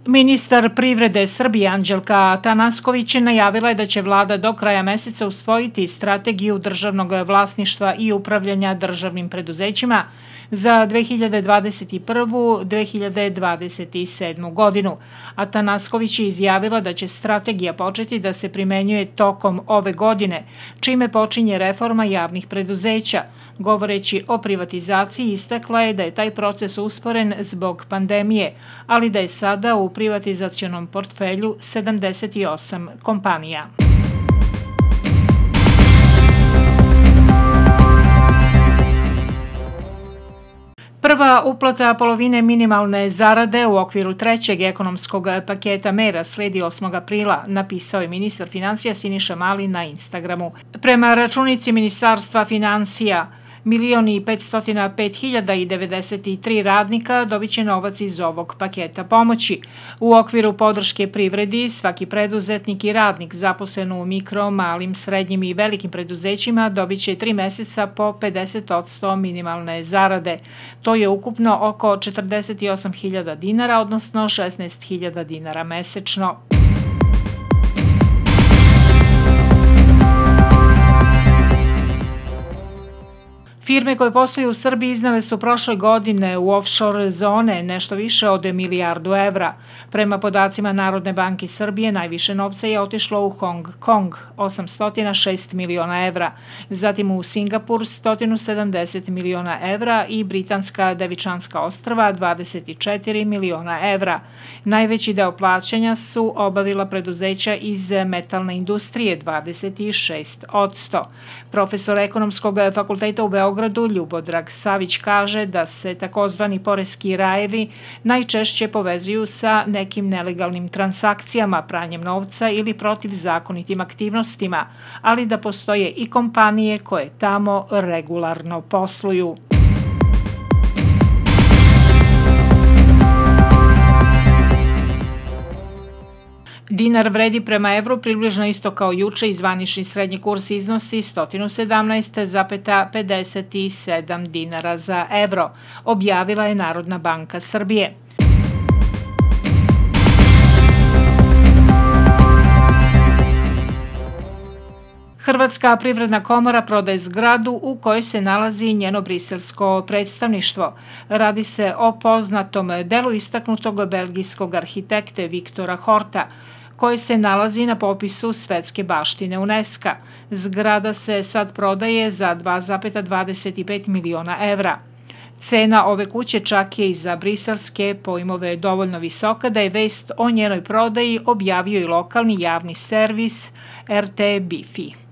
Ministar privrede Srbije Anđelka Atanasković najavila je da će vlada do kraja meseca usvojiti strategiju državnog vlasništva i upravljanja državnim preduzećima za 2021-2027. godinu. Atanasković je izjavila da će strategija početi da se primenjuje tokom ove godine, čime počinje reforma javnih preduzeća. Govoreći o privatizaciji, istakla je da je taj proces usporen zbog pandemije, ali da je sada u privatizacionom portfelju 78 kompanija. Prva uplata polovine minimalne zarade u okviru trećeg ekonomskog paketa mera sledi 8. aprila, napisao je ministar finansija Siniša Mali na Instagramu. Prema računici Ministarstva finansija, 1.505.093 radnika dobit će novac iz ovog paketa pomoći. U okviru podrške privredi, svaki preduzetnik i radnik zaposlen u mikro, malim, srednjim i velikim preduzećima dobit će 3 meseca po 50% minimalne zarade. To je ukupno oko 48.000 dinara, odnosno 16.000 dinara mesečno. Firme koje posluju u Srbiji iznele su prošle godine u offshore zone nešto više od milijardu evra. Prema podacima Narodne banke Srbije, najviše novca je otišlo u Hong Kong, 806 miliona evra, zatim u Singapur 170 miliona evra i Britanska Devičanska ostrva 24 miliona evra. Najveći deo plaćanja su obavila preduzeća iz metalne industrije, 26%. Profesor Ekonomskog fakulteta u Beogradu Ljubodrag Savić kaže da se takozvani poreski rajevi najčešće povezuju sa nekim nelegalnim transakcijama, pranjem novca ili protivzakonitim aktivnostima, ali da postoje i kompanije koje tamo regularno posluju. Dinar vredi prema evru približno isto kao juče i zvanični srednji kurs iznosi 117,57 dinara za evro, objavila je Narodna banka Srbije. Hrvatska privredna komora prodaje zgradu u kojoj se nalazi njeno briselsko predstavništvo. Radi se o poznatom delu istaknutog belgijskog arhitekte Viktora Horta, koji se nalazi na popisu svetske baštine UNESCO-a. Zgrada se sad prodaje za 2,25 miliona evra. Cena ove kuće čak je i za briselske pojmove dovoljno visoka da je vest o njenoj prodaji objavio i lokalni javni servis RT Bifi.